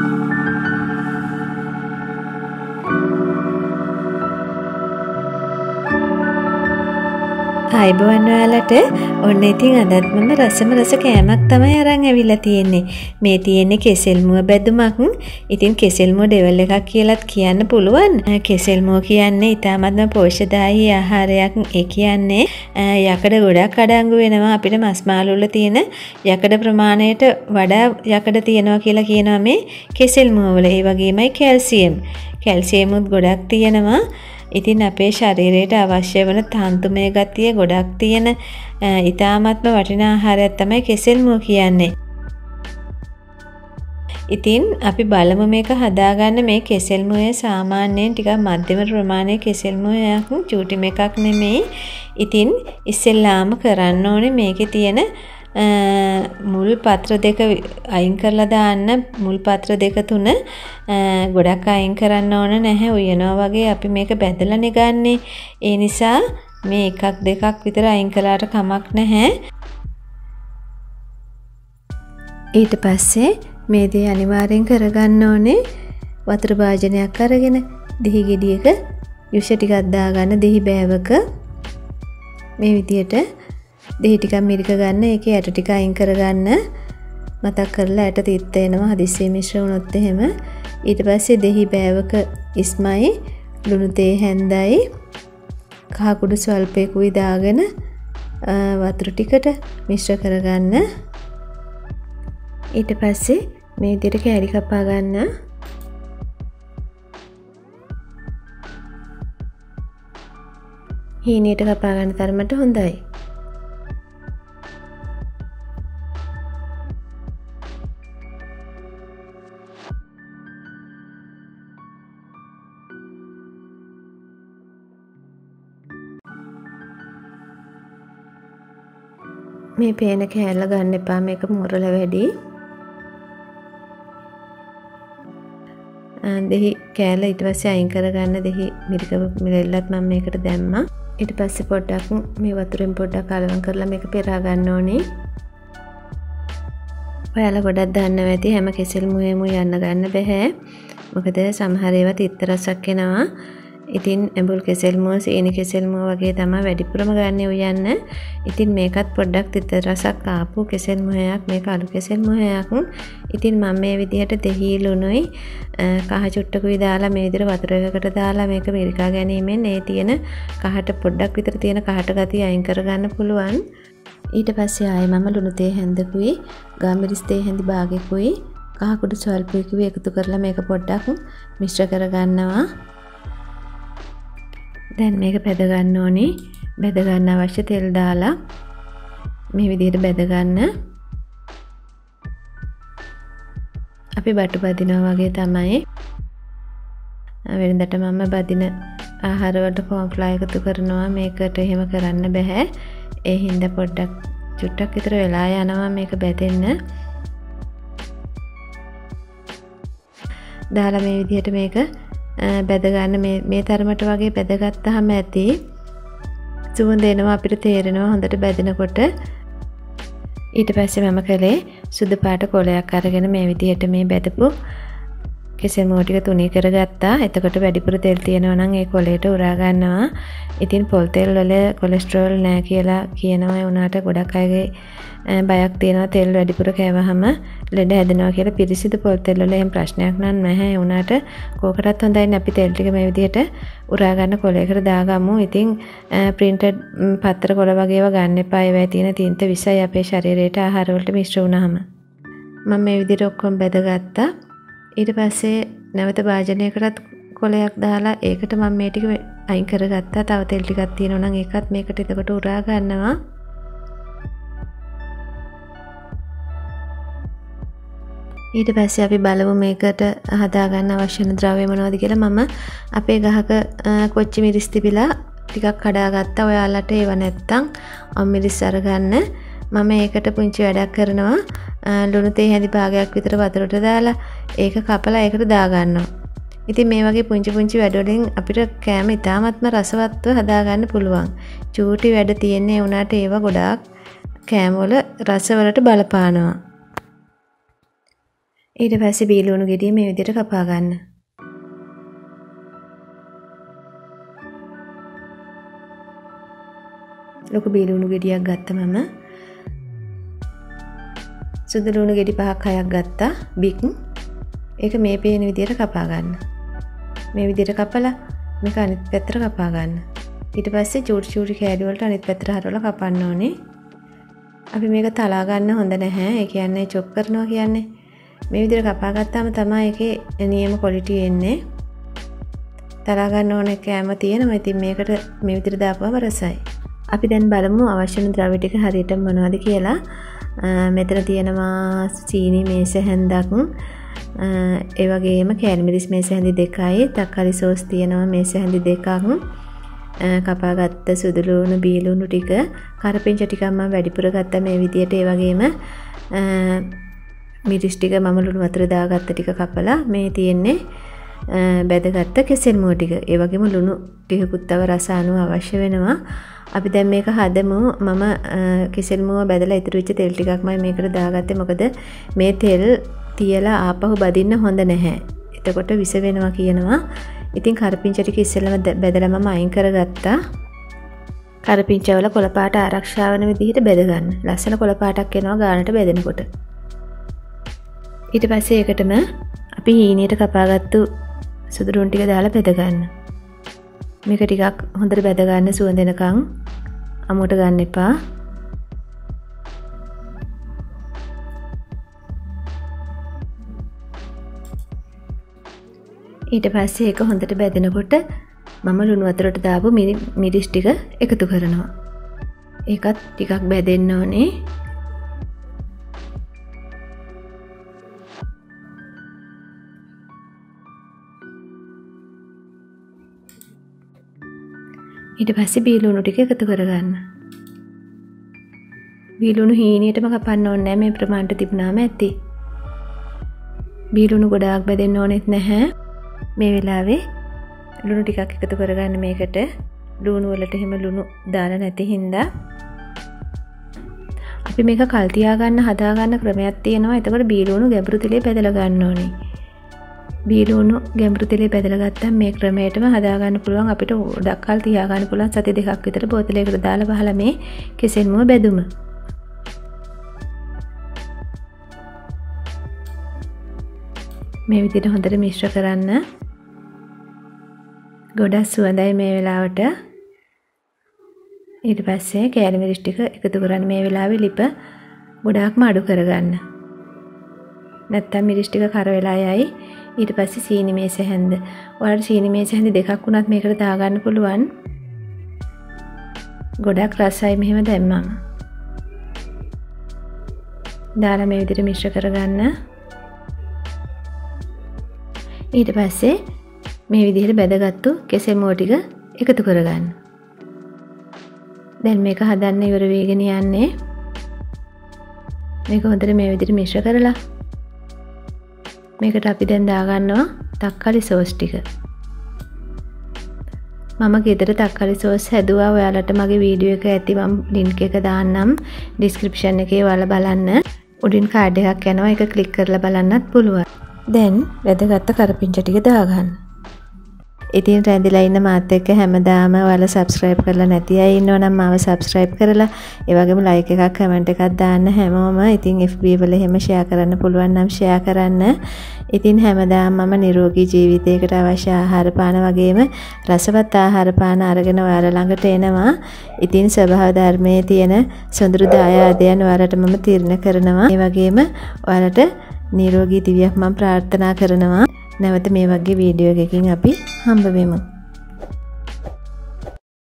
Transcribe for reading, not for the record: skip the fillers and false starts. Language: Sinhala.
අයිබෝන් ඔයාලට ඔන්න ඉතින් අදත් මම රසම රස කෑමක් තමයි අරන් ඇවිල්ලා තියෙන්නේ. මේ තියෙන්නේ කෙසෙල් මුව බැදුමක්. ඉතින් කෙසෙල් මුව ඩෙවල් එකක් කියලාත් කියන්න පුළුවන්. කෙසෙල් මුව කියන්නේ ඊටමත්ම පෝෂ්‍යදායී ආහාරයක්. ඒ කියන්නේ යකඩ ගොඩක් අඩංගු වෙනවා. අපිට මස් මාළු වල තියෙන යකඩ ප්‍රමාණයට වඩා යකඩ තියෙනවා කියලා කියනවා මේ කෙසෙල් මුව වල. ඒ වගේමයි කැල්සියමුත් ගොඩක් තියෙනවා. ඉතින් අපේ ශරීරයට අවශ්‍ය වන තන්තුමය ගතිය ගොඩක් තියෙන ඊටාත්ම වටිනා ආහාරයක් තමයි කෙසෙල් මුව කියන්නේ. ඉතින් අපි බලමු මේක හදාගන්න. මේ කෙසෙල් මුවේ සාමාන්‍යයෙන් ටිකක් මධ්‍යම ප්‍රමාණයේ කෙසෙල් මුවයක්, චූටි මේකක් නෙමෙයි. ඉතින් ඉස්සෙල්ලාම කරන්න ඕනේ මේකේ තියෙන මුල් පත්‍ර දෙක අයින් කරලා දාන්න. මුල් පත්‍ර දෙක තුන ගොඩක් අයින් කරන්න ඕන නැහැ. උයනවා වගේ අපි මේක බැදලානේ ගන්නෙ. ඒ නිසා මේ එකක් දෙකක් විතර අයින් කළාට කමක් නැහැ. ඊට පස්සේ මේ දේ අනිවාර්යෙන් කරගන්න ඕනේ. වතුර භාජනයක් අරගෙන දිහි ගෙඩියක යුෂ ටිකක් දාගන්න. දිහි බෑවක මේ විදියට දෙහි ටිකක් මිරික ගන්න. ඒකේ ඇට ටික අයින් කරගන්න. මතක් කරලා ඇට තිත්ත එනවා හදිස්සියේ මිශ්‍ර වුණොත් එහෙම. ඊට පස්සේ දෙහි බෑවක ඉස්මයි ලුණු තේ හැන්දයි කහ කුඩු ස්වල්පයකුයි දාගෙන වතුර ටිකට මිශ්‍ර කරගන්න. ඊට පස්සේ මේ විදිහට කෑලි කපා ගන්න. හීනියට කපා ගන්න තරමට හොඳයි. මේ පේන කෑල්ල ගන්න එපා. මේක මොරල වැඩි. දෙහි කෑල්ල ඊට පස්සේ අයින් කරගන්න. දෙහි මිරික මිලෙල්ලත් මම මේකට දැම්මා. ඊට පස්සේ පොඩ්ඩක් මේ වතුරෙන් පොඩ්ඩක් අලවම් කරලා මේක පෙරා ගන්න ඕනේ. ඔයාලා ගොඩක් දන්නවා ඇති හැම කෙසෙල් මුවෙම යන්න ගන්න බෑ. මොකද සමහර ඒවා තිත්ත රසක් එනවා. ඉතින් ඇඹුල් කෙසෙල් මුව, සීනි කෙසෙල් මුව වගේ තමයි වැඩිපුරම ගන්න උයන්න. ඉතින් මේකත් පොඩ්ඩක් තිත්ත රසක් ආපු කෙසෙල් මුවයක්. මේක අලු කෙසෙල් මුවයක්. ඉතින් මම මේ විදිහට දෙහි ලුණුයි කහ චුට්ටකුයි දාලා මේ විදිහට වතුර එකකට දාලා මේක මිරිකා ගැනීමෙන් ඒ තියෙන කහට පොඩ්ඩක් විතර තියෙන කහට ගතිය අයින් කරගන්න පුළුවන්. ඊට පස්සේ ආයේ මම ලුණු තේ හැන්දකුයි ගාමිරිස් තේ හැන්දි භාගයකුයි කහ කුඩු ස්වල්පයකුයි එකතු කරලා මේක පොඩ්ඩක් මිශ්‍ර කරගන්නවා. දැන් මේක බෙද ගන්න ඕනේ. බෙද ගන්න අවශ්‍ය තෙල් දාලා මේ විදිහට බෙද ගන්න. අපි බටු බදිනවා වගේ තමයි. වෙනදට මම බදින ආහාර වලට කෝන්ෆ්ලවර් එකතු කරනවා. මේකට එහෙම කරන්න බෑ. ඒ හින්දා පොඩ්ඩක් චුට්ටක් විතර වෙලා යනවා මේක බෙදෙන්න. දාලා මේ විදිහට මේක බෙද ගන්න. මේ තරමට වගේ බෙදගත්තාම ඇති. සුවඳ එනවා අපිට තේරෙනවා හොඳට බෙදෙනකොට. ඊට පස්සේ මම කළේ සුදු පාට කොලයක් අරගෙන මේ විදිහට මේ බෙදපු කෙසෙල් මුව ටික තුනී කරගත්තා. එතකොට වැඩිපුර තෙල් තියෙනවා නම් ඒ කොලයට උරා ගන්නවා. ඉතින් පොල් තෙල් වල කොලෙස්ටරෝල් නැහැ කියලා කියනවා. ඒ උනාට ගොඩක් අයගේ බයක් තියෙනවා තෙල් වැඩිපුර කෑවහම ලෙඩ හැදෙනවා කියලා. පිරිසිදු පොල් තෙල් වල එහෙම ප්‍රශ්නයක් නැහැ. ඒ උනාට කෝකටත් හොඳයි නේ අපි තෙල් ටික මේ විදිහට උරා ගන්න කොලයකට දාගමු. ඉතින් ප්‍රින්ටඩ් පත්‍ර කොල වගේ ඒවා ගන්න එපා. ඒවයි තියෙන තින්ත විසයි අපේ ශරීරයට ආහාර වලට මිශ්‍ර වුණාම. මම මේ විදිහට ඔක්කොම බෙදගත්තා. ඊට පස්සේ නැවත භාජනයකටත් කොලයක් දාලා ඒකට මම මේ ටික අයින් කරගත්තා. තව තෙල් ටිකක් තියෙනවා නම් ඒකත් මේකට එතකොට උරා ගන්නවා. ඊට පස්සේ අපි බලමු මේකට හදාගන්න අවශ්‍ය වෙන ද්‍රව්‍ය මොනවද කියලා. මම අපේ ගහක කොච්චි මිරිස් තිබිලා ටිකක් කඩාගත්තා. ඔයාලට ඒව නැත්තම් මිරිස් අරගන්න. මම ඒකට පුංචි වැඩක් කරනවා. ලුණු තේ හැඳි භාගයක් විතර වතුරට දාලා ඒක කපලා ඒකට දාගන්නවා. ඉතින් මේ වගේ පුංචි පුංචි වැඩවලින් අපිට කෑම ඉතාමත්ම රසවත්ව හදාගන්න පුළුවන්. චූටි වැඩ තියෙන්නේ උනාට ඒවා ගොඩාක් කෑම වල රසවලට බලපානවා. ඊට පස්සේ බීලුණු ගෙඩිය මේ විදිහට කපා ගන්න. ලොකු බීලුණු ගෙඩියක් ගත්තා මම. සුදු ලුණු ගෙඩි 5ක් 6ක් ගත්තා. බික්. ඒක මේ පේන විදිහට කපා ගන්න. මේ විදිහට කපලා මේක අනිත් පැත්තට කපා ගන්න. ඊට පස්සේ චූටි චූටි කෑලි වලට අනිත් පැත්තට හරවලා කපන්න ඕනේ. අපි මේක තලා ගන්න හොඳ නැහැ. ඒ කියන්නේ චොප් කරනවා කියන්නේ. මේ විදිහට කපා ගත්තාම තමයි ඒකේ නියම ක්වොලිටි එන්නේ. තලා ගන්න ඕනේ කෑම තියෙනවා. ඉතින් මේකට මේ විදිහට දාපුවම රසයි. අපි දැන් බලමු අවශ්‍ය ද්‍රව්‍ය ටික හරියට මොනවද කියලා. මෙතන තියෙනවා චීනි මේස හැන්දක්. ඒ වගේම කෑලි මිරිස් මේස හැඳි 2යි. තක්කාලි සෝස් තියෙනවා මේස හැඳි 2ක්. කපාගත්ත සුදු ලුණු බීලුණු ටික කරපිංච ටිකක් මම වැඩිපුර ගත්තා මේ විදියට. ඒ වගේම මිරිස් ටික මම ලුණු වතුර දාගත්ත ටික කපලා මේ තියෙන්නේ බෙදගත්ත කෙසෙල් මුව ටික. ඒ වගේම ලුණු ටිකකුත් තව රස අනුව අවශ්‍ය වෙනවා. අපි දැන් මේක හදමු. මම කෙසෙල් මුව බෙදලා ඉතුරු වෙච්ච තෙල් ටිකක් මම මේකට දාගත්තේ. මොකද මේ තෙල් තියලා ආපහු බදින්න හොඳ නැහැ. එතකොට විස වෙනවා කියනවා. ඉතින් කරපිංච ටික ඉස්සෙල්ලම බෙදලා මම අයින් කරගත්තා. කරපිංචවල කොළ පාට ආරක්ෂා වෙන විදිහට බෙද ගන්න. ලස්සන කොළ පාටක් එනවා ගානට බෙදෙනකොට. ඊට පස්සේ ඒකටම අපි හීනියට කපාගත්තු සුදු ලුණු ටික දාලා බෙද ගන්න. මේක ටිකක් හොඳට බෙද ගන්න සුවඳ එනකන් අමුවට ගන්න එපා. ඊට පස්සේ ඒක හොඳට බැදෙනකොට මම ලුණු වතුරට දාපු මිරිස් ටික එකතු කරනවා. ඒකත් ටිකක් බැදෙන්න ඕනේ. ඊට පස්සේ බීලුණු ටික එකතු කරගන්න. බීලුණු හීනියටම කපන්න ඕනේ නැහැ. මේ ප්‍රමාණයට තිබුණාම ඇති. බීලුණු ගොඩාක් බැදෙන්න ඕනෙත් නැහැ. මේ වෙලාවේ ලුණු ටිකක් එකතු කරගන්න මේකට. ලුණු වලට එහෙම ලුණු දාලා නැති හින්දා අපි මේක කල් තියාගන්න හදාගන්න ක්‍රමයක් තියෙනවා. එතකොට බීලුණු ගැඹුරු තෙලේ බෙදලා ගන්න ඕනේ. බීලුණු ගැඹුරු තෙලේ බෙදලා ගත්තම මේ ක්‍රමයටම හදාගන්න පුළුවන්. අපිට ගොඩක් කල් තියාගන්න පුළුවන්. සති 2ක් විතර බෝතලයකට දාලා බහලා මේ කෙසෙල් මුව බෙදුම. මේ විදිහට හොඳට මිශ්‍ර කරන්න. ගොඩක් සුවඳයි මේ වෙලාවට. ඊට පස්සේ කෑලි මිරිස් ටික එකතු කරන්න. මේ වෙලාවේ ලිප ගොඩාක්ම අඩු කරගන්න. නැත්තම් මිරිස් ටික කර වෙලා යයි. ඊට පස්සේ සීනි මේස හැන්ද. ඔයාලට සීනි මේස හැන්ද දෙකක් වුණත් මේකට දාගන්න පුළුවන්. ගොඩක් රසයි මෙහෙම දැම්මම. දාලා මේ විදිහට මිශ්‍ර කරගන්න. ඊට පස්සේ මේ විදිහට බැදගත්තු කෙසෙල් මුව ටික එකතු කරගන්න. දැන් මේක හදන්න ඉවර වෙගෙන යන්නේ. මේක හොඳට මේ විදිහට මිශ්‍ර කරලා මේකට අපි දැන් දාගන්නවා තක්කාලි සෝස් ටික. මම ගෙදර තක්කාලි සෝස් හැදුවා. ඔයාලට මගේ වීඩියෝ එක ඇති. මම ලින්ක් එක දාන්නම් ඩිස්ක්‍රිප්ෂන් එකේ. ඔයාලා බලන්න. උඩින් කාඩ් එකක් යනවා. ඒක ක්ලික් කරලා බලන්නත් පුළුවන්. දැන් වැදගත් කරපිංච ටික දාගන්න. ඉතින් රැඳිලා ඉන්න මාත් එක්ක හැමදාම ඔයාලා subscribe කරලා නැති අය ඉන්නවනම් මාව subscribe කරලා ඒ වගේම like එකක් comment එකක් දාන්න හැමෝම. ඉතින් FB වල එහෙම share කරන්න පුළුවන් නම් share කරන්න. ඉතින් හැමදාම මම නිරෝගී ජීවිතයකට අවශ්‍ය ආහාර පාන වගේම රසවත් ආහාර පාන අරගෙන ඔයාලා ළඟට එනවා. ඉතින් ස්වභාව ධර්මයේ තියෙන සොඳුරු දායාදයන් ඔයාලට මම තීරණය කරනවා. ඒ වගේම ඔයාලට නිරෝගී දිවියක් මම ප්‍රාර්ථනා කරනවා. නැවත මේ වගේ වීඩියෝ එකකින් අපි හම්බ වෙමු.